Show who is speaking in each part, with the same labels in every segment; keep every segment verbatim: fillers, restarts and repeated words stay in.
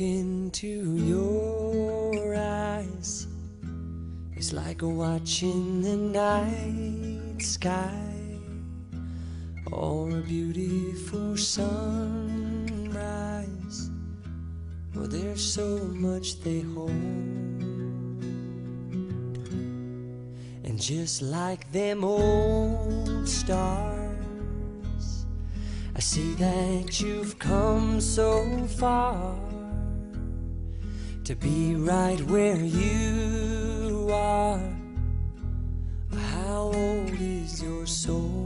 Speaker 1: into your eyes is like watching the night sky or a beautiful sunrise. Oh, there's so much they hold, and just like them old stars, I see that you've come so far to be right where you are. How old is your soul?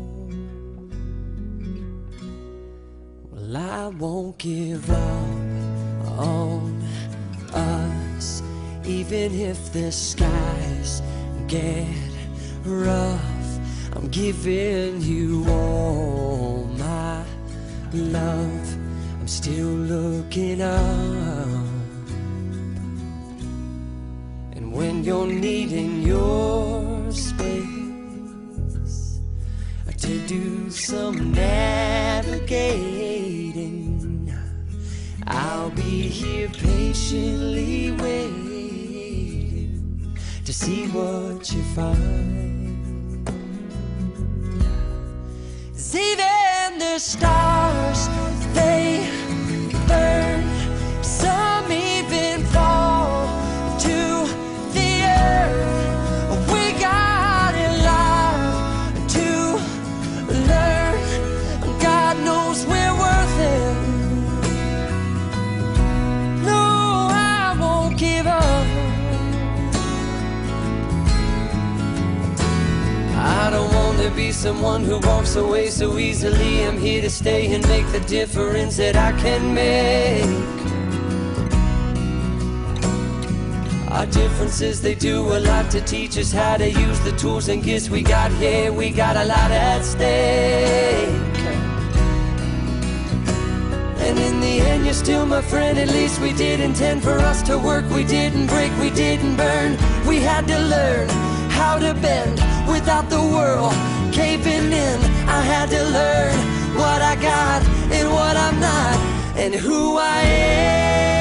Speaker 1: Well, I won't give up on us, even if the skies get rough. I'm giving you all my love. I'm still looking up, and when you're needing your space to do some navigating, I'll be here patiently waiting to see what you find. 'Cause even the stars, they burn, some even fall to the earth. We got in life to learn. God knows we're worth it. No, I won't give up. I don't want to be someone who walks away so easily. I'm here to stay and make the difference that I can make. Our differences, they do a lot to teach us how to use the tools and gifts we got here. We got a lot at stake, and in the end you're still my friend. At least we did intend for us to work. We didn't break, we didn't burn. We had to learn how to bend without the world caving in. I had to learn what I got and what I'm not, and who I am.